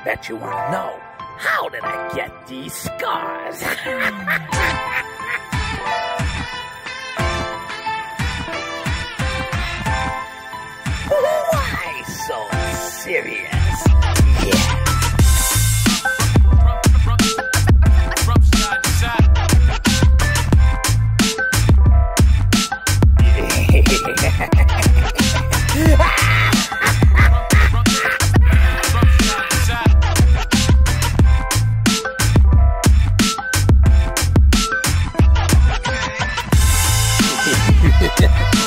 bet you want to know, how did I get these scars? Why so serious? Yeah. Yeah.